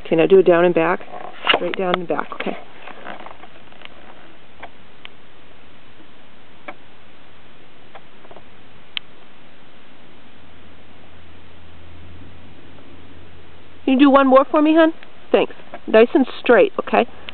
Okay, now do a down and back. Straight down and back, okay. Can you do one more for me, hon? Thanks. Nice and straight, okay?